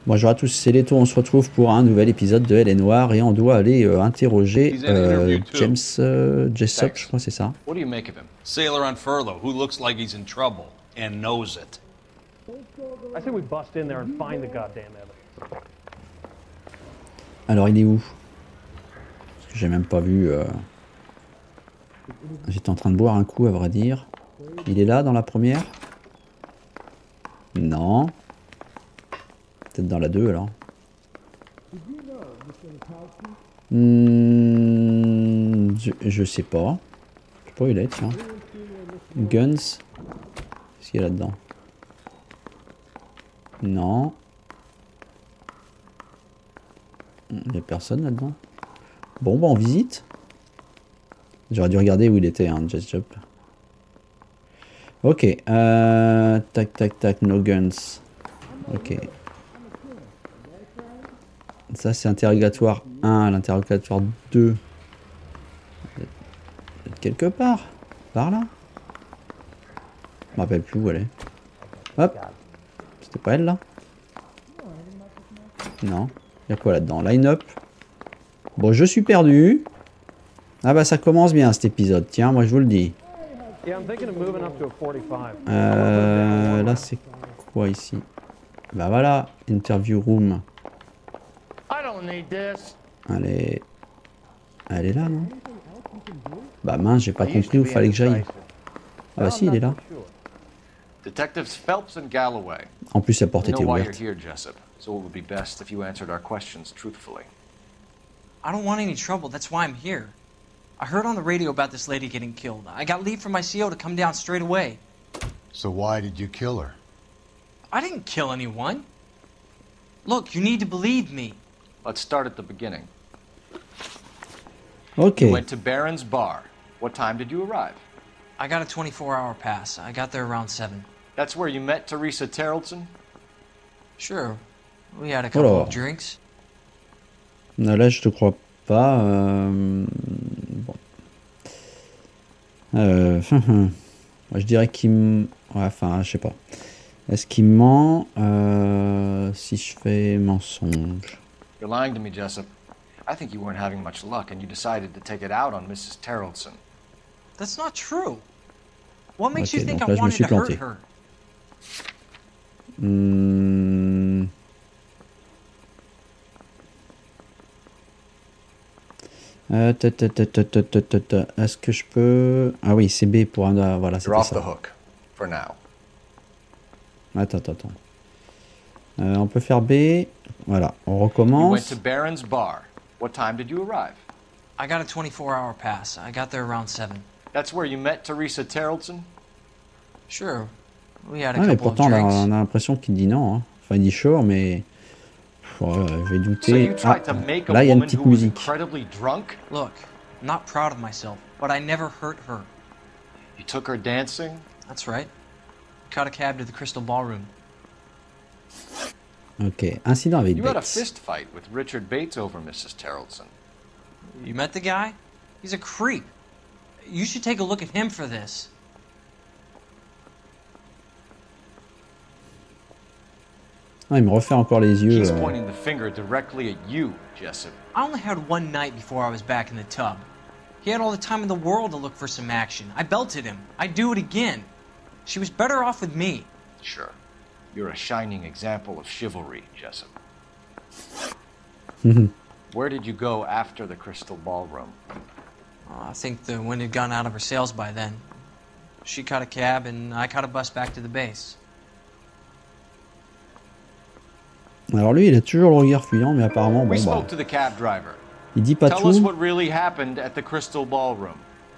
Bonjour à tous, c'est Leto, on se retrouve pour un nouvel épisode de Elle est Noire et on doit aller interroger James Jessup, je crois c'est ça. What do you make of him? Sailor on furlough who looks like he's in trouble and knows it. I say we bust in there and find the goddamn evidence. Alors il est où? Parce que j'ai même pas vu. J'étais en train de boire un coup à vrai dire. Il est là dans la première? Non. Peut-être dans la 2 alors. Je sais pas. Je sais pas où il est, tiens. Guns. Qu'est-ce qu'il y a là-dedans? Non. Il n'y a personne là-dedans. Bon, bah on visite. J'aurais dû regarder où il était, hein, Jessup. Ok. Tac, tac, tac, no guns. Ok. Ça, c'est interrogatoire 1, l'interrogatoire 2. Peut-être quelque part. Par là. Je me rappelle plus où elle est. Hop. C'était pas elle, là? Non. Il y a quoi là-dedans? Line-up. Bon, je suis perdu. Ah bah, ça commence bien, cet épisode. Tiens, moi, je vous le dis. Là, c'est quoi, ici? Bah, voilà. Interview room. Elle est là, non? Bah mince, j'ai pas compris où fallait que j'aille. Ah bah si, il est là. Detectives Phelps and Galloway. En plus, la porte We était know why you're ouverte. here, Jessup. So it would be best if you answered our questions truthfully. I don't want any trouble, that's why I'm here. I heard on the radio about this lady getting killed. I got leave from my CO to come down straight away. So why did you kill her? I didn't kill anyone. Look, you need to believe me. Let's start at the beginning. Ok. You went to Barron's Bar. What time did you arrive? I got a 24-hour pass. I got there around 7. That's where you met Teresa Terrellson? Sure. We had a couple Alors. of drinks. Non, là, je te crois pas. Bon. Moi, je dirais qu'il me... Ouais, enfin, je sais pas. Est-ce qu'il ment si je fais mensonge? You're lying to me, Jessup. I think you weren't having much luck and you decided to take it out on Mrs. Terrellson. That's not true. What makes Ok, you think donc I là, je me wanted suis to hurt planté. her? Est-ce que je peux... Ah oui, c'est B pour un... Voilà, You're c'était off the ça. hook. For now. Attends. On peut faire B. Voilà, on You went recommence. to Barron's Bar. What time did you arrive? I got a 24-hour pass. I got there around 7. That's where you met Teresa Terrellson? Sure. We had a Ah, mais couple of pourtant, là, drinks. on a l'impression qu'il dit non. Hein. Enfin, il dit sure, mais... Ouais, je vais So douter. you tried to make a Là, il y a une woman petite who was musique. incredibly drunk? Look, I'm not proud of myself, but I never hurt her. You took her dancing? That's right. Caught a cab to the Crystal Ballroom. Ok, incident avec You had a Bates. fist fight with Richard Bates over Mrs. Terrellson. You met the guy? He's a creep. You should take a look at him for this. Ah, il me refait encore les yeux. He's pointing the finger directly at you, Jessup. I only had one night before I was back in the tub. He had all the time in the world to look for some action. I belted him. I'd do it again. She was better off with me. Sure. You're a shining example of chivalry, Jessup. Where did you go after the Crystal Ballroom? I think the wind had gone out of her sails by then. She caught a cab and I caught a bus back to the base. Alors lui, il a toujours le regard fuyant, mais apparemment, We bon, bah, spoke to the cab driver. il dit pas Tell us tout. what really happened at the Crystal Ballroom.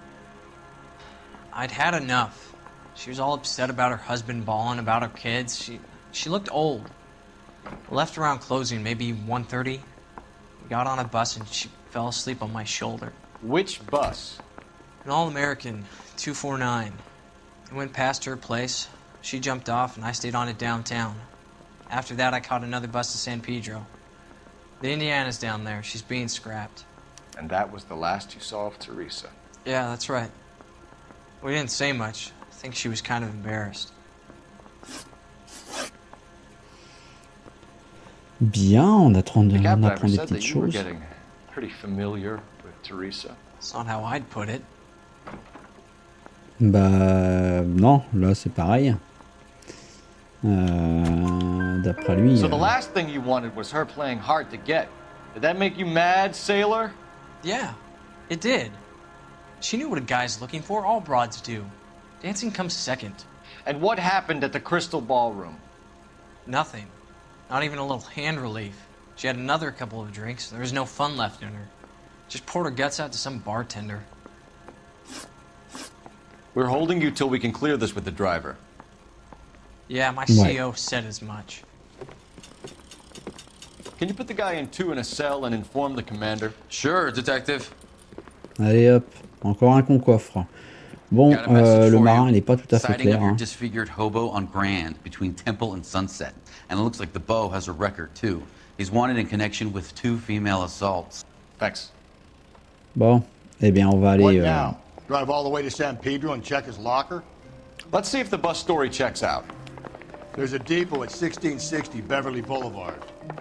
I'd had enough. She was all upset about her husband bawling about her kids. She looked old. Left around closing, maybe 1:30. We got on a bus and she fell asleep on my shoulder. Which bus? An All-American 249. I went past her place. She jumped off and I stayed on it downtown. After that, I caught another bus to San Pedro. The Indiana's down there. She's being scrapped. And that was the last you saw of Teresa. Yeah, that's right. We didn't say much. I think she was kind of embarrassed. Bien, on apprend, The cab on driver apprend des said that petites you were choses. getting pretty familiar with Teresa. It's not how I'd put it. Bah non, là c'est pareil. D'après lui. So the last thing you wanted was her playing hard to get. Did that make you mad, sailor? Yeah, it did. She knew what a guy's looking for. All broads do. Dancing comes second. And what happened at the Crystal Ballroom? Nothing. Not even a little hand relief. She had another couple of drinks. There was no fun left in her. Just poured her guts out to some bartender. We're holding you till we can clear this with the driver. Yeah, my Ouais. CO said as much. Can you put the guy in two in a cell and inform the commander? Sure, detective. Allez hop, encore un qu'on coffre. Bon, Got a message le for marin you. il est pas tout à fait Sighting clair. of your Hein. disfigured hobo on Grand between Temple and Sunset. And it looks like the Beau has a record too. He's wanted in connection with 2 female assaults. Thanks. Bon, eh bien on va What aller. now? Drive all the way to San Pedro and check his locker? Let's see if the bus story checks out. There's a depot at 1660 Beverly Boulevard.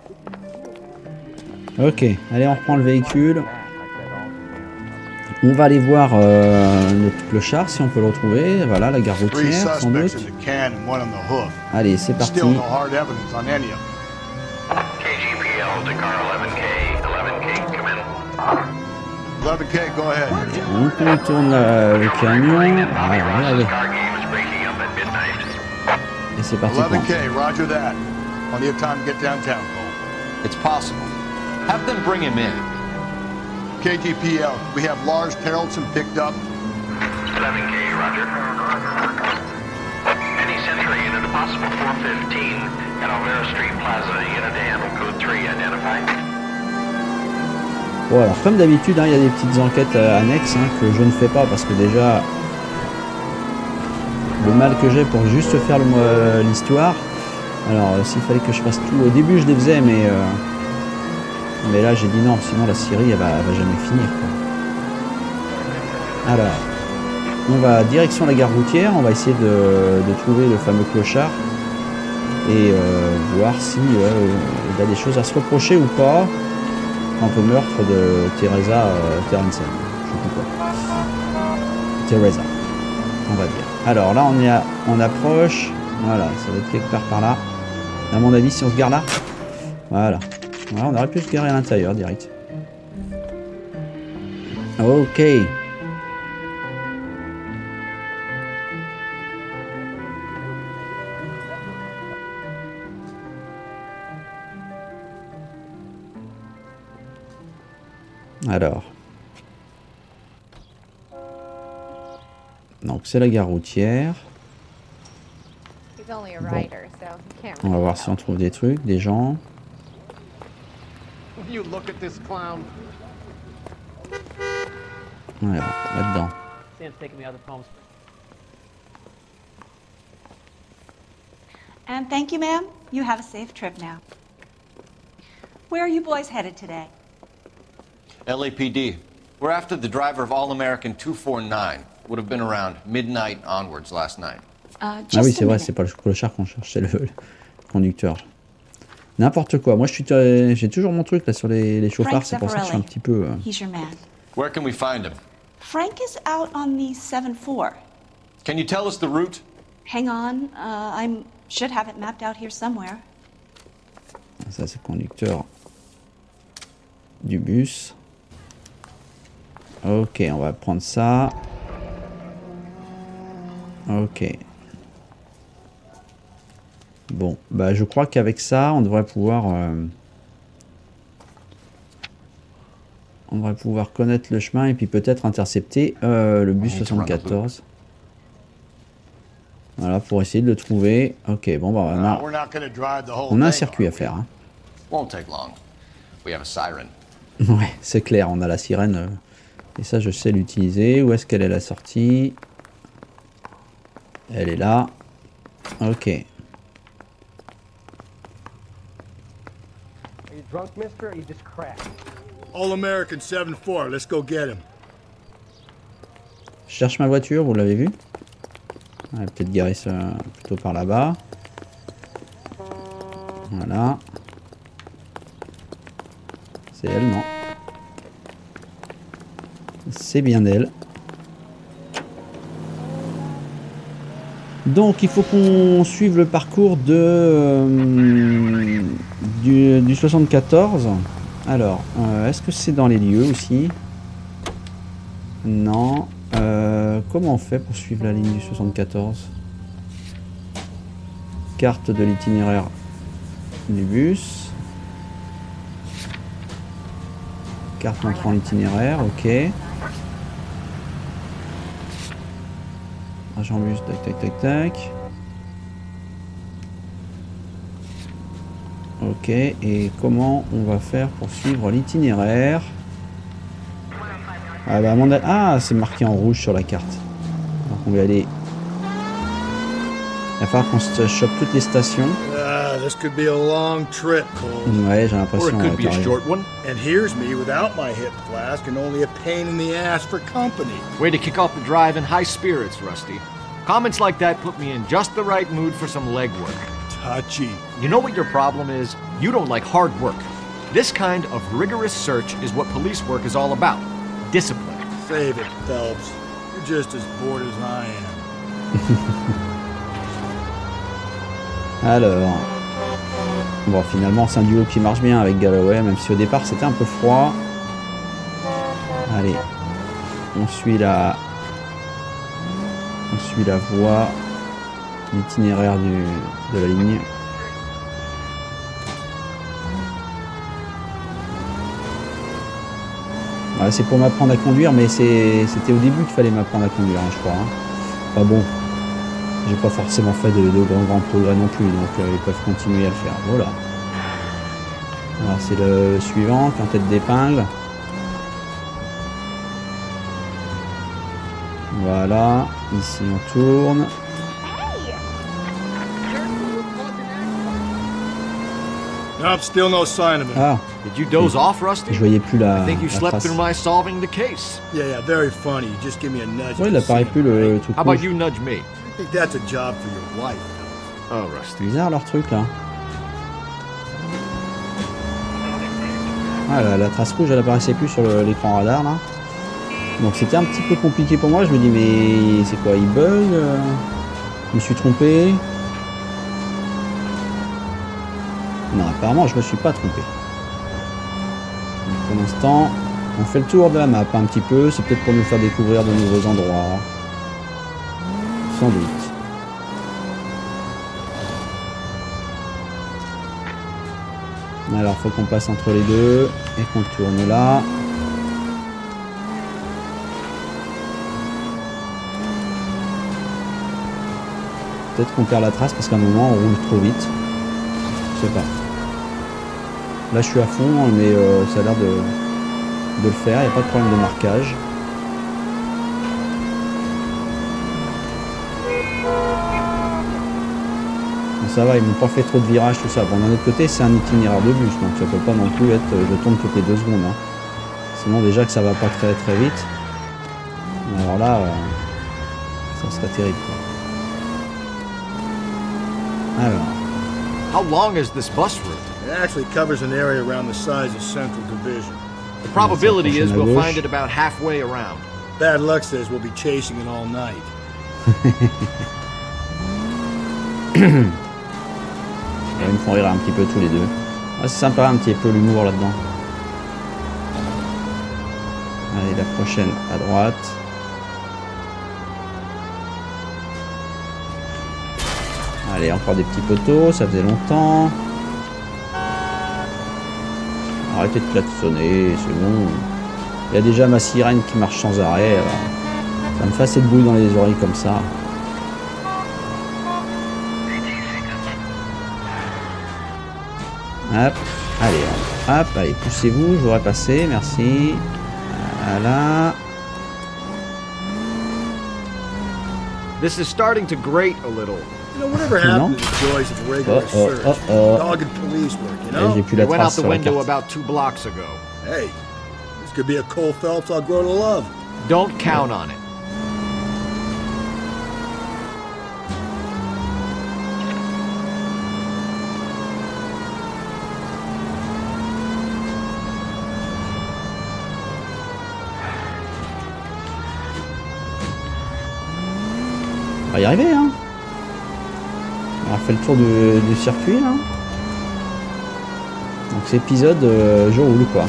Ok, allez on reprend le véhicule. On va aller voir notre clochard si on peut le retrouver. Voilà, la gare 3 routière sans suspects doute. in the can and 1 on the hoof. Allez, c'est parti. Still no hard evidence on any of them. KGPL to car 11K. 11K, come in. 11K, go ahead. On contourne le camion. Ah, regardez. Car game is breaking up at midnight. Et c'est parti pour 11K, roger that. Plenty of time to get downtown, Cole. It's possible. Have them bring him in. KGPL, we have Lars Carlson picked up. 11K, roger. Any Century unit, a possible 415 at Alvera Street Plaza, unit to handle code 3, identified. Bon alors comme d'habitude hein, il y a des petites enquêtes annexes hein, que je ne fais pas parce que déjà le mal que j'ai pour juste faire l'histoire. Alors s'il fallait que je fasse tout, au début je les faisais mais là j'ai dit non, sinon la série elle va jamais finir quoi. Alors on va direction la gare routière, on va essayer de trouver le fameux clochard et voir si il a des choses à se reprocher ou pas. Quant au meurtre de Teresa Terrensen, je sais plus quoi. Teresa, on va dire. Alors là, on approche. Voilà, ça va être quelque part par là. À mon avis, si on se gare là, voilà. Voilà, on aurait pu se garer à l'intérieur direct. Ok. Alors. Donc c'est la gare routière. He's only a writer, so he can't On va really voir si on help. trouve des trucs, des gens. You look at this clown. Alors, là-dedans. Sam's taking me out of Palm Springs. And thank you, ma'am. You have a safe trip now. Where are you boys headed today? LAPD. We're after the driver of All-American 249. Would have been around midnight onwards last night. Ah oui, c'est vrai, c'est pas le clochard qu'on cherche, c'est le conducteur. N'importe quoi. Moi, j'ai toujours mon truc là sur les chauffards, c'est pour ça que je suis un petit peu. He's your man. Where can we find him? Frank is out on the 7-4. Can you tell us the route? Hang on, I should have it mapped out here somewhere. Ça, c'est le conducteur du bus. Ok, on va prendre ça. Ok. Bon, bah je crois qu'avec ça, on devrait pouvoir connaître le chemin et puis peut-être intercepter le bus 74. Voilà, pour essayer de le trouver. Ok, bon, bah We're not gonna drive the whole on a un thing, circuit à are we? faire. Hein. Won't take long. We have a siren. Ouais, c'est clair, on a la sirène. Et ça, je sais l'utiliser. Où est-ce qu'elle est la sortie? Elle est là. Ok. Are you drunk, mister, or you just cracked? All-American 7-4, let's go get him. Je cherche ma voiture, vous l'avez vu? On va peut-être garer ça plutôt par là-bas. Voilà. C'est elle, non. C'est bien elle. Donc il faut qu'on suive le parcours de du 74. Alors, est-ce que c'est dans les lieux aussi? Non. Comment on fait pour suivre la ligne du 74? Carte de l'itinéraire du bus. Carte montrant l'itinéraire, ok. Agent bus, tac tac tac tac. Ok, et comment on va faire pour suivre l'itinéraire? Ah bah ah, c'est marqué en rouge sur la carte. Donc on va aller. Il va falloir qu'on se chope toutes les stations. This could be a long trip, Cole. Ouais, j'ai l'impression. Or it could be a short one. And here's me without my hip flask and only a pain in the ass for company. Way to kick off the drive in high spirits, Rusty. Comments like that put me in just the right mood for some legwork. Touchy. You know what your problem is? You don't like hard work. This kind of rigorous search is what police work is all about. Discipline. Save it, Phelps. You're just as bored as I am. Alors. Bon, finalement, c'est un duo qui marche bien avec Galloway, même si au départ c'était un peu froid. Allez. On suit la voie, l'itinéraire de la ligne. Voilà, c'est pour m'apprendre à conduire, mais c'était au début qu'il fallait m'apprendre à conduire, hein, je crois. Hein. Enfin bon, j'ai pas forcément fait de grands progrès non plus, donc ils peuvent continuer à le faire. Voilà. Alors c'est le suivant, qui est en tête d'épingle. Voilà, ici on tourne. Nope, still no sign of him. Ah, Did you doze off, Rusty? je voyais plus la, I think you la slept trace. through my solving the case. Yeah, very funny. You just give me a nudge. Ouais, if il you apparaît see plus him, le right? tout How about rouge. you nudge me? I think that's a job for your wife. Oh, C'est Rusty. bizarre leur truc là. Ah, la trace rouge elle apparaissait plus sur l'écran radar là. Donc c'était un petit peu compliqué pour moi. Je me dis mais c'est quoi, il bug Je me suis trompé. Non, apparemment je me suis pas trompé. Donc, pour l'instant, on fait le tour de la map un petit peu. C'est peut-être pour nous faire découvrir de nouveaux endroits. Sans doute. Alors, faut qu'on passe entre les deux et qu'on tourne là. Peut-être qu'on perd la trace parce qu'à un moment on roule trop vite. Je sais pas. Là, je suis à fond, mais ça a l'air de le faire. Il n'y a pas de problème de marquage. Ça va, ils m'ont pas fait trop de virages, tout ça. Bon, d'un autre côté, c'est un itinéraire de bus, donc ça peut pas non plus être je tourne toutes les 2 secondes. Hein. Sinon, déjà que ça va pas très très vite. Alors là, ça serait terrible. Quoi. Alors. How long is this bus route? It actually covers an area around the size of Central Division. The probability is we'll gauche. find it about halfway around. Bad luck says we'll be chasing it all night. Ils me font rire un petit peu tous les deux. Ah, c'est sympa un petit peu l'humour là-dedans. Allez, la prochaine à droite. Allez, encore des petits poteaux, ça faisait longtemps. Arrêtez de klaxonner, c'est bon. Il y a déjà ma sirène qui marche sans arrêt. Alors. Ça me fait assez de bruit dans les oreilles comme ça. Hop, allez, hop, allez, poussez-vous, je voudrais passer, merci. Voilà. This is starting to grate a little. You know, whatever happened to the joys of regular search? Dogged police work, you know? J'ai plus They la went out trace the sur la window carte. about 2 blocks ago. Hey, this could be a Cole Phelps I'll grow to love. Don't count on it. On va y arriver, hein. On a fait le tour du circuit, là. Donc c'est épisode je roule, quoi.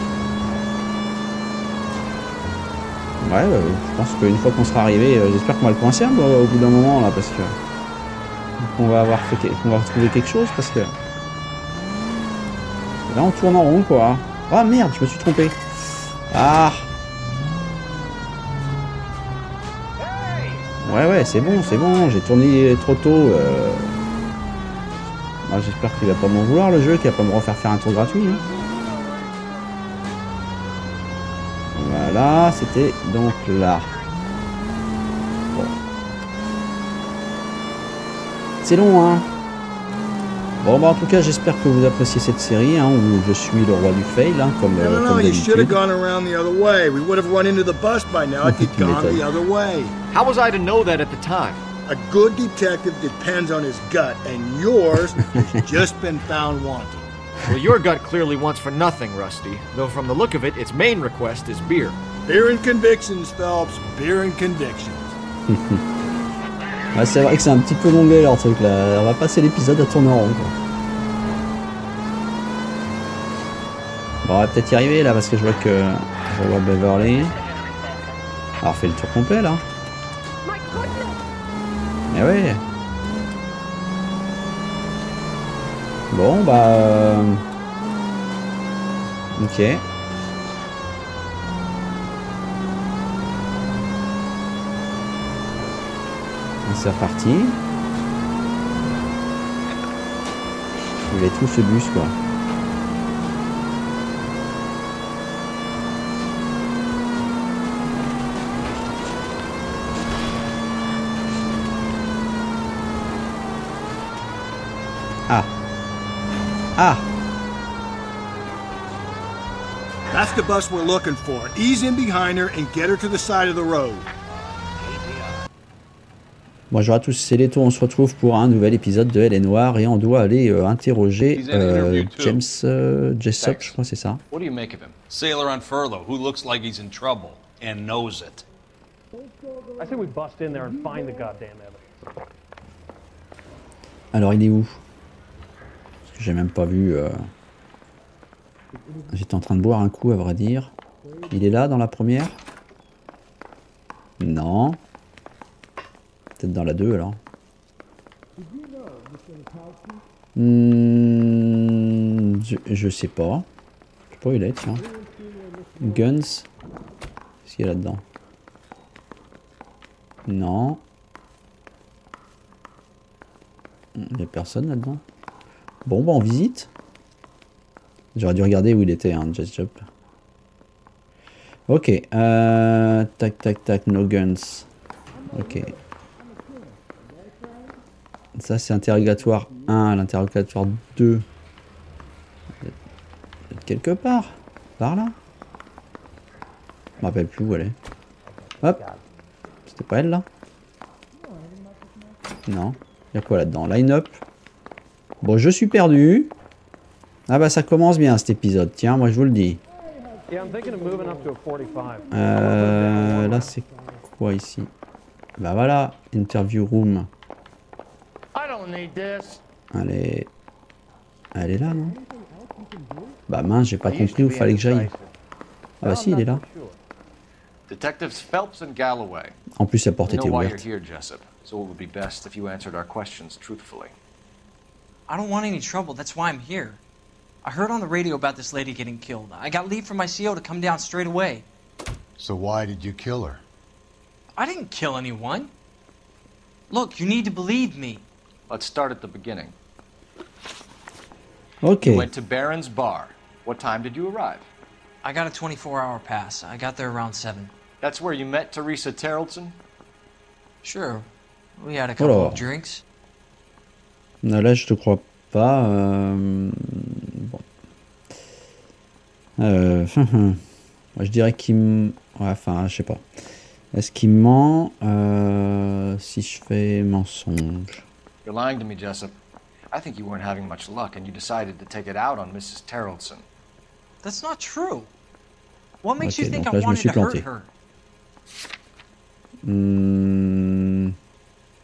Ouais, je pense qu'une fois qu'on sera arrivé, j'espère qu'on va le coincer au bout d'un moment, là, parce que... qu'on va retrouver quelque chose, parce que... Là, on tourne en rond, quoi. Ah, merde, je me suis trompé. Ah. Ouais, c'est bon, j'ai tourné trop tôt. Ah, j'espère qu'il va pas m'en vouloir, le jeu, qu'il va pas me refaire faire un tour gratuit. Hein. Voilà, c'était donc là. Bon. C'est long, hein. Bon, bah en tout cas, j'espère que vous appréciez cette série, hein, où je suis le roi du fail, hein, comme d'habitude. How was I to know that at the time? A good detective depends on his gut, and yours has just been found wanting. Well, your gut clearly wants for nothing, Rusty. Though from the look of it, its main request is beer. Beer and convictions, Phelps. Beer and convictions. Ouais, c'est vrai que c'est un petit peu longué leur truc là. On va passer l'épisode à tourner en rond, quoi. Bon, on va peut-être y arriver là parce que je vois Beverly. Alors, fait le tour complet là. Mais ouais. Bon, bah. Ok. C'est reparti. Il va tout ce bus, quoi. Ah. Ah. That's the bus we're looking for. Ease in behind her and get her to the side of the road. Bonjour à tous, c'est Leto, on se retrouve pour un nouvel épisode de Elle est Noire et on doit aller interroger James Jessup, je crois c'est ça. What do you make of him? Sailor on furlough who looks like he's in trouble and knows it. I say we bust in there and find the goddamn evidence. Alors il est où? Parce que j'ai même pas vu. J'étais en train de boire un coup à vrai dire. Il est là dans la première? Non. Peut-être dans la 2 alors. Je sais pas. Je sais pas où il est, tiens. Guns. Qu'est-ce qu'il y a là-dedans? Non. Il n'y a personne là-dedans. Bon, bah on visite. J'aurais dû regarder où il était, hein, Jessup. Ok. Tac, tac, tac, no guns. Ok. Ça c'est interrogatoire 1, l'interrogatoire 2. Quelque part. Par là. Je me rappelle plus où elle est. Hop. C'était pas elle là? Non. Il y a quoi là-dedans? Line-up. Bon, je suis perdu. Ah bah ça commence bien cet épisode. Tiens, moi je vous le dis. Là c'est quoi ici? Bah voilà. Interview room. Elle est là, non? Bah mince, j'ai pas compris où fallait que j'aille. Ah bah si, il est là. Detectives Phelps and Galloway. En plus, la porte était ouverte. So it would be best if you answered our questions truthfully. I don't want any trouble, that's why I'm here. I heard on the radio about this lady getting killed. I got leave from my CO to come down straight away. So why did you kill her? I didn't kill anyone. Look, you need to believe me. Let's start at the beginning. Okay. You went to Barron's Bar. What time did you arrive? I got a 24-hour pass. I got there around 7. That's where you met Teresa Terrellson? Sure. We had a couple of drinks. Non, là, je te crois pas. Bon. Moi, je dirais qu'il me... Ouais, enfin, je sais pas. Est-ce qu'il ment si je fais mensonge? You're lying to me, Jessup. I think you weren't having much luck and you decided to take it out on Mrs. Terrellson. That's not true. What makes you think donc I là, je me wanted suis to hurt planté. her?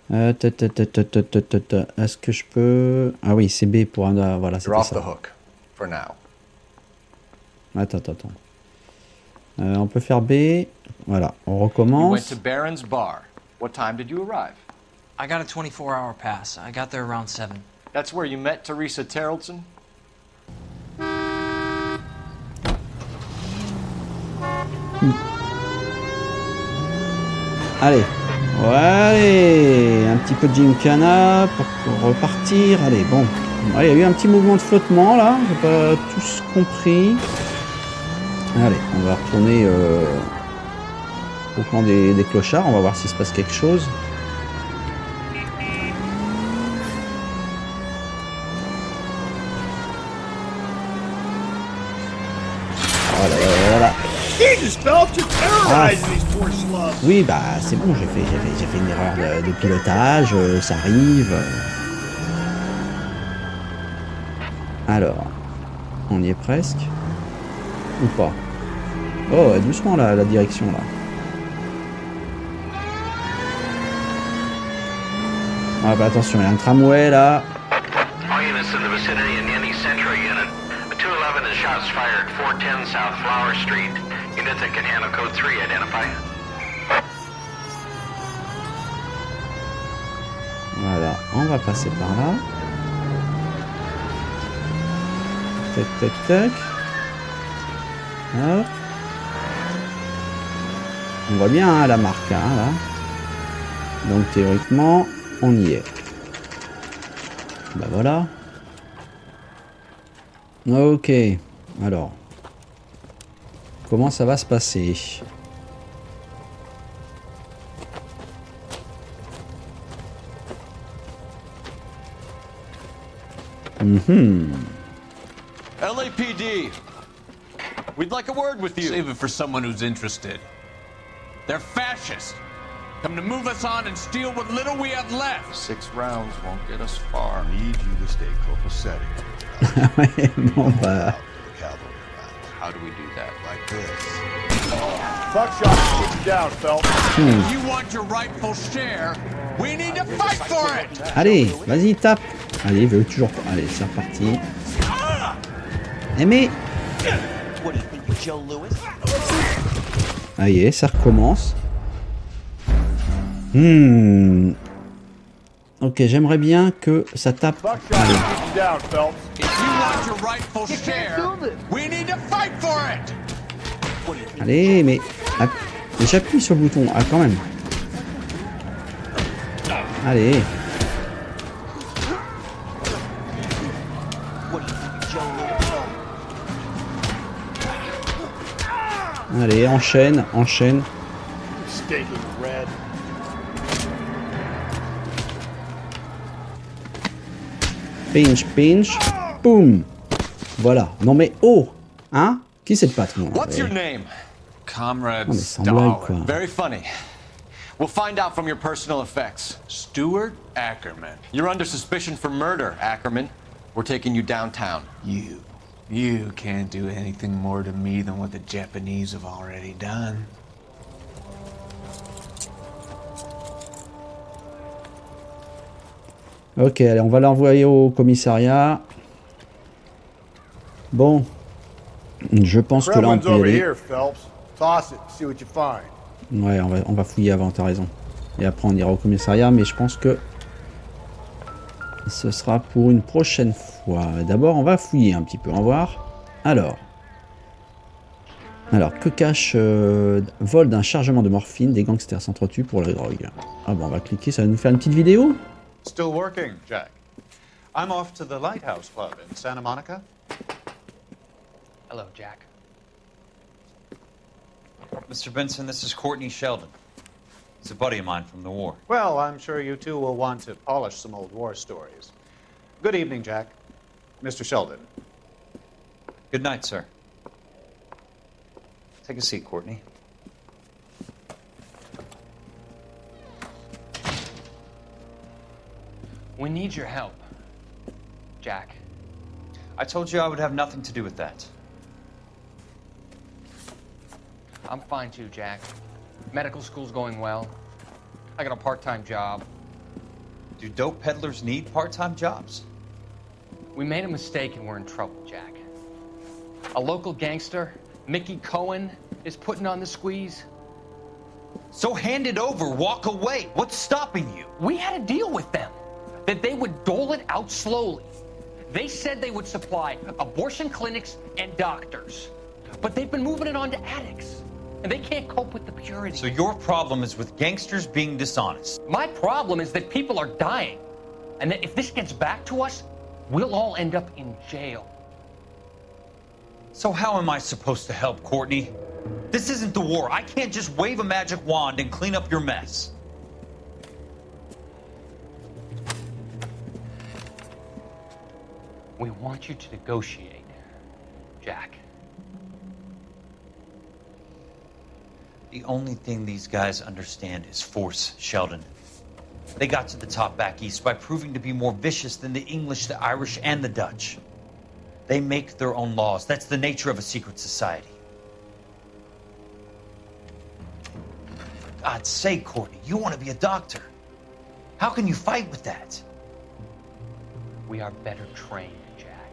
Est-ce que je peux... Ah oui, c'est B pour un... Voilà, You're c'était off the ça. hook for now. Attends. On peut faire B. Voilà, on You went recommence. to Barron's Bar. What time did you arrive? I got a 24-hour pass. I got there around 7. That's where you met Teresa Terrellson? Allez. Ouais, un petit peu de gymkhana pour repartir. Allez, bon. Ouais, il y a eu un petit mouvement de flottement là. J'ai pas tous compris. Allez, on va retourner au camp des clochards. On va voir s'il se passe quelque chose. Voilà. Jesus, Phelps, you're terrorizing these poor slubs. Oui, bah c'est bon, j'ai fait une erreur de pilotage, ça arrive. Alors, on y est presque. Ou pas? Oh, doucement là, la direction là. Ah bah attention, il y a un tramway là. All units in the vicinity in any Central unit. A 211 and shots fired 410 South Flower Street. Units that can handle code 3 identify. Voilà, on va passer par là. Tac. Hop. On voit bien hein, la marque hein, là. Donc théoriquement, on y est. Bah voilà. Ok. Alors. Comment ça va se passer? LAPD, we'd like a word with you. Save it for someone who's interested. They're fascists. Come to move us on and steal what little we have left. 6 rounds won't get us far. I need you to stay copacetic. Ouais, bon bah. How do we do that? Like this. Fuck shot to keep you down, Phelps. If you want your rightful share, we need to fight for it. Allez, vas-y, tape. Allez, il veut toujours pas. Allez, c'est reparti. Eh mais... Allez, ça recommence. Ok, j'aimerais bien que ça tape. Fuck shot to keep you down, Phelps. If you want your rightful share, we need to fight for it. Allez, mais j'appuie sur le bouton. Ah, quand même. Allez. Allez, enchaîne. Stinking red. Pinch. Boum. Voilà. Non mais oh, hein? Qui c'est le patron? What's your name? Comrade Non mais sans blague quoi. Very funny. We'll find out from your personal effects. Stuart Ackerman. You're under suspicion for murder, Ackerman. We're taking you downtown. You can't do anything more to me than what the Japanese have already done. Ok, allez, on va l'envoyer au commissariat. Bon. Je pense que là on peut y over aller. here, Phelps. Toss it, see what you find. Ouais, on va fouiller avant, t'as raison. Et après on ira au commissariat, mais je pense que ce sera pour une prochaine fois. D'abord, on va fouiller un petit peu, on va voir. Alors, que cache vol d'un chargement de morphine, des gangsters s'entretuent pour la drogue. Ah bon, on va cliquer, ça va nous faire une petite vidéo. Still working, Jack. I'm off to the Lighthouse Club in Santa Monica. Hello, Jack. Mr. Benson, this is Courtney Sheldon. He's a buddy of mine from the war. Well, I'm sure you two will want to polish some old war stories. Good evening, Jack. Mr. Sheldon. Good night, sir. Take a seat, Courtney. We need your help, Jack. I told you I would have nothing to do with that. I'm fine too, Jack. Medical school's going well. I got a part-time job. Do dope peddlers need part-time jobs? We made a mistake and we're in trouble, Jack. A local gangster, Mickey Cohen, is putting on the squeeze. So hand it over, walk away. What's stopping you? We had a deal with them that they would dole it out slowly. They said they would supply abortion clinics and doctors, but they've been moving it on to addicts, and they can't cope with the purity. So your problem is with gangsters being dishonest. My problem is that people are dying, and that if this gets back to us, we'll all end up in jail. So how am I supposed to help, Courtney? This isn't the war. I can't just wave a magic wand and clean up your mess. We want you to negotiate, Jack. The only thing these guys understand is force, Sheldon. They got to the top back east by proving to be more vicious than the English, the Irish, and the Dutch. They make their own laws. That's the nature of a secret society. For God's sake, Courtney, you want to be a doctor. How can you fight with that? We are better trained, Jack.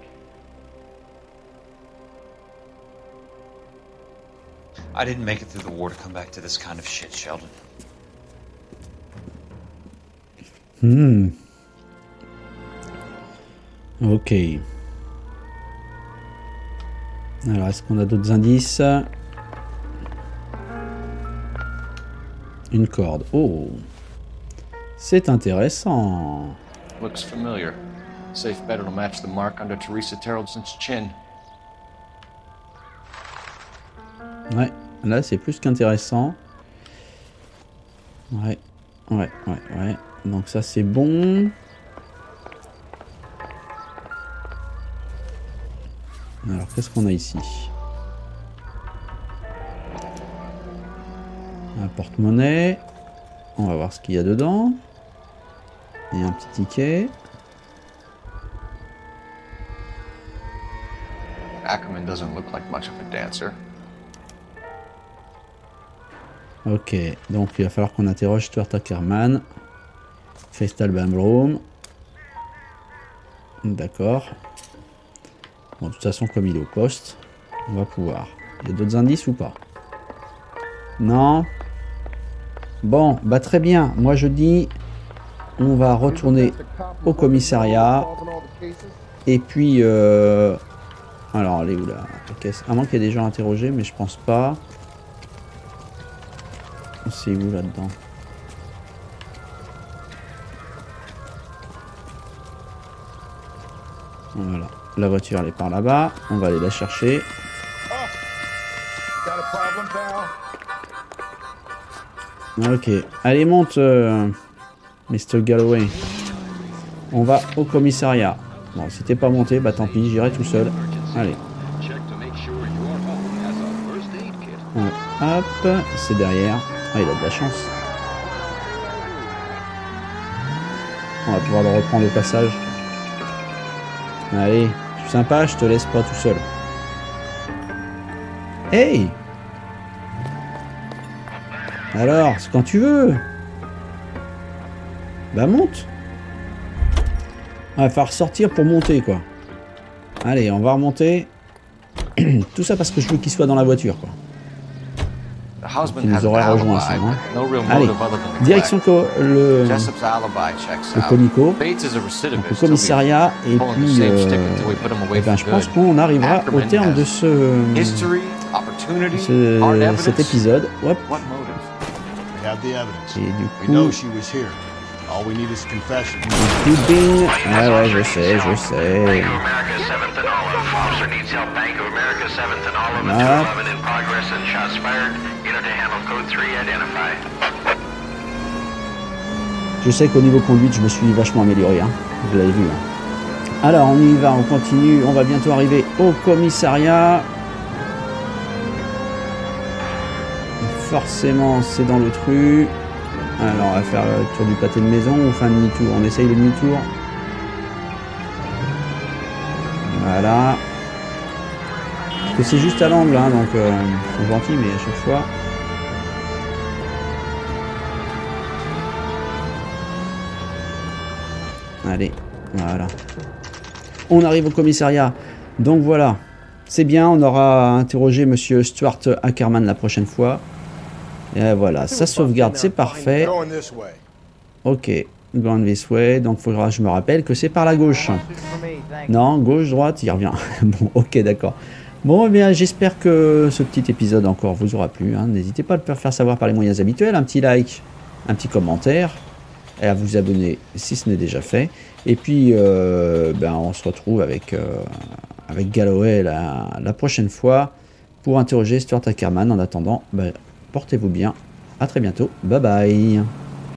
I didn't make it through the war to come back to this kind of shit, Sheldon. Ok. Alors, est-ce qu'on a d'autres indices? Une corde. Oh. C'est intéressant. Looks familiar. Safe bet it'll match the mark under Teresa Terrelson's chin. Ouais, là c'est plus qu'intéressant. Ouais. Donc ça c'est bon. Alors qu'est-ce qu'on a ici? Un porte-monnaie. On va voir ce qu'il y a dedans. Et un petit ticket. Ackerman doesn't look like much of a dancer. Ok, donc il va falloir qu'on interroge Stuart Ackerman. Festal Room. D'accord. Bon, de toute façon, comme il est au poste, on va pouvoir. Il y a d'autres indices ou pas? Non. Bon, bah très bien. Moi je dis, on va retourner au commissariat. Et puis, alors, elle est où là, la caisse? À moins qu'il y ait des gens interrogés, mais je pense pas. C'est où là-dedans? Voilà. La voiture, elle est par là-bas. On va aller la chercher. Ok. Allez, monte, Mr. Galloway. On va au commissariat. Bon, si t'es pas monté, bah tant pis, j'irai tout seul. Allez. Ouais, hop, c'est derrière. Ah, il a de la chance. On va pouvoir le reprendre au passage. Allez, je suis sympa, je te laisse pas tout seul. Hey! Alors, c'est quand tu veux. Bah monte. Il va falloir sortir pour monter, quoi. Allez, on va remonter. Tout ça parce que je veux qu'il soit dans la voiture, quoi. Qui nous aurait rejoint, ça, hein. Allez, direction le comico, donc le commissariat, et puis ben, je pense qu'on arrivera au terme de cet épisode. Hop. Et du coup, bing. Ah ouais, je sais. Voilà. Je sais qu'au niveau conduite, je me suis vachement amélioré, hein. Vous l'avez vu. Hein. Alors, on y va, on continue. On va bientôt arriver au commissariat. Forcément, c'est dans l'autre rue. Alors, on va faire le tour du pâté de maison ou fin demi-tour. On essaye le demi-tour. Voilà. Parce que c'est juste à l'angle, hein, donc ils sont gentils, mais à chaque fois... Allez, voilà. On arrive au commissariat. Donc voilà, c'est bien, on aura interrogé monsieur Stuart Ackerman la prochaine fois. Et voilà, ça sauvegarde, c'est parfait. Ok, going this way, donc il faudra que je me rappelle que c'est par la gauche. Non, gauche, droite, il revient. Bon, ok, d'accord. Bon, eh bien, j'espère que ce petit épisode encore vous aura plu. Hein. N'hésitez pas à le faire savoir par les moyens habituels, un petit like, un petit commentaire, et à vous abonner si ce n'est déjà fait. Et puis, on se retrouve avec Galloway la prochaine fois pour interroger Stuart Ackerman. En attendant, portez-vous bien. À très bientôt. Bye bye.